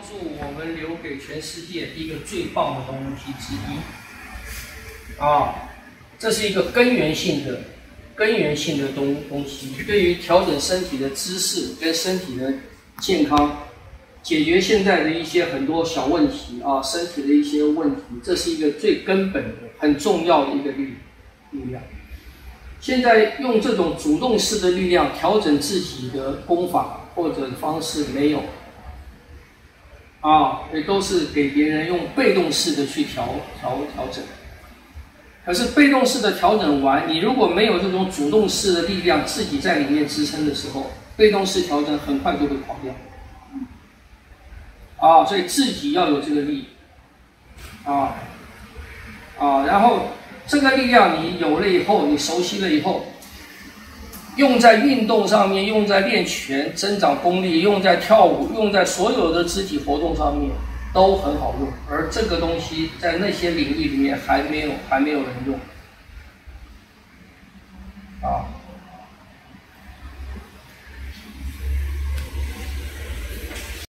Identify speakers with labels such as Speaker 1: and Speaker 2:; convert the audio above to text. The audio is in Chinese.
Speaker 1: 是我们留给全世界一个最棒的东西之一。这是一个根源性的东西，对于调整身体的姿势跟身体的健康，解决现在的一些很多小问题身体的一些问题，这是一个最根本的、很重要的一个力量。现在用这种主动式的力量调整自己的功法或者方式没有，也都是给别人用被动式的去调整。可是被动式的调整完，你如果没有这种主动式的力量自己在里面支撑的时候，被动式调整很快就会跑掉。所以自己要有这个力，然后这个力量你有了以后，你熟悉了以后，用在运动上面，用在练拳增长功力，用在跳舞，用在所有的肢体活动上面都很好用。而这个东西在那些领域里面还没有人用。